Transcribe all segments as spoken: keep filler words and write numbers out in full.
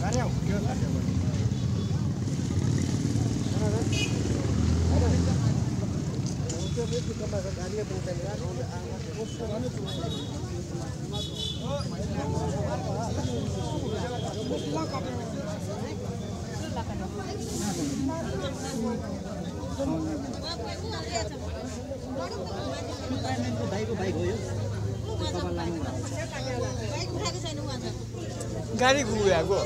गाडी घुमेको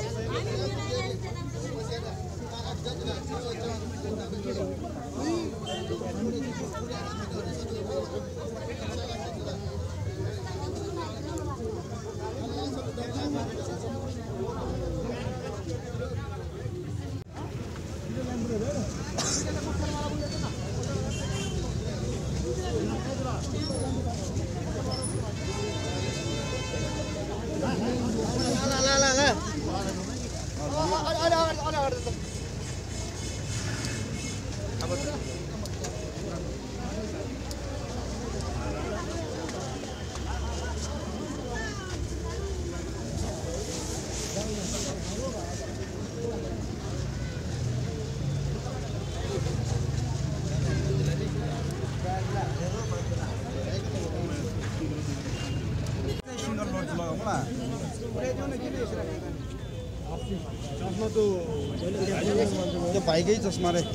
त्यो भाइकै चस्मा रे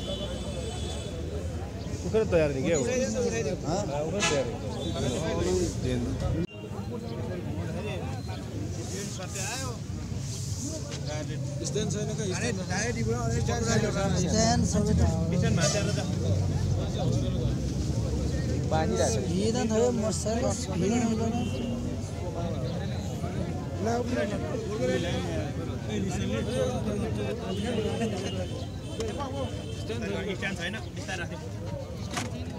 उखर तयार नि के हो हाँ उखर तयार स्ट्यान्ड छैन का स्ट्यान्ड स्ट्यान्ड सबै बिचन मातेर त पानी राख्छ भिड थयो मसला भिड हुँदैन स्ट्यान्ड छैन बिस्तारै राख्नु